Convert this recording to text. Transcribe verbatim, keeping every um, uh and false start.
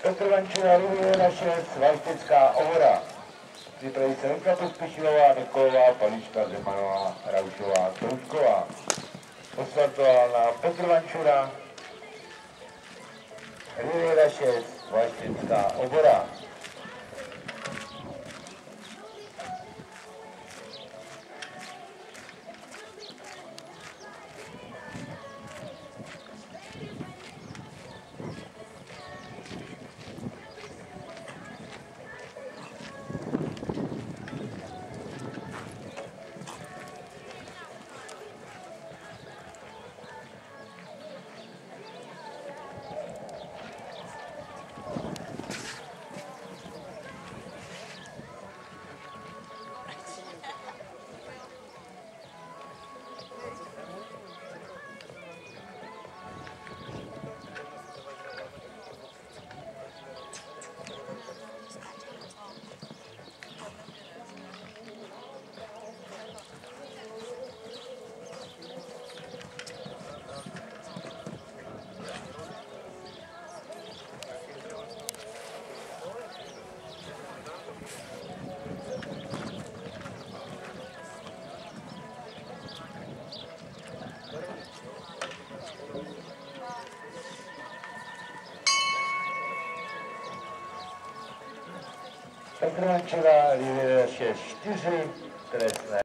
Petr Vančura, Riviera šest, Valštecká Ohora. Připraví se Lenka Pospíšilová, Nikolová, Palička, Zemanová, Raušová, Troutková. Postartoval na Petr Vančura, Riviera šest, Valštecká Ohora. Petr Vančura, Riviera šest čtyři, trestné.